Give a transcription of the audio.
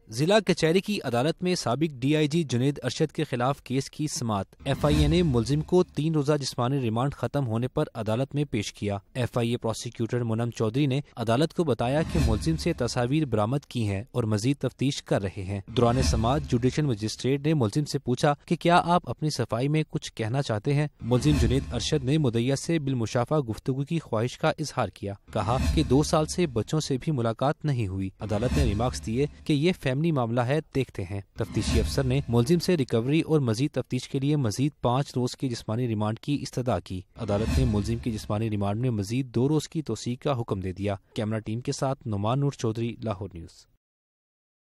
जिला कचहरी की अदालत में साबिक DIG जुनेद अरशद के खिलाफ केस की समाअत। FIA ने मुलजिम को 3 रोजा जिस्मानी रिमांड खत्म होने पर अदालत में पेश किया। FIA प्रोसिक्यूटर मुनम चौधरी ने अदालत को बताया कि मुलजिम से तस्वीर बरामद की हैं और मजीद तफ्तीश कर रहे हैं। दौरान समाअत जुडिशल मजिस्ट्रेट ने मुलजिम से पूछा कि क्या आप अपनी सफाई में कुछ कहना चाहते हैं। मुलजिम जुनेद अरशद ने मुद्दइया से बिलमुशाफा गुफ्तगू की ख्वाहिश का इजहार किया। कहा कि 2 साल से बच्चों से भी मुलाकात नहीं हुई। अदालत ने रिमार्क्स दिए कि ये फैमिली मामला है, देखते हैं। तफ्तीशी अफसर ने मुलजिम से रिकवरी और मजीद तफ्तीश के लिए मजीद 5 रोज की जिस्मानी रिमांड की इस्तदा की। अदालत ने मुलजिम की जिस्मानी रिमांड में मजीद 2 रोज की तोसीक का हुक्म दे दिया। कैमरा टीम के साथ नुमान नूर चौधरी, लाहौर न्यूज़।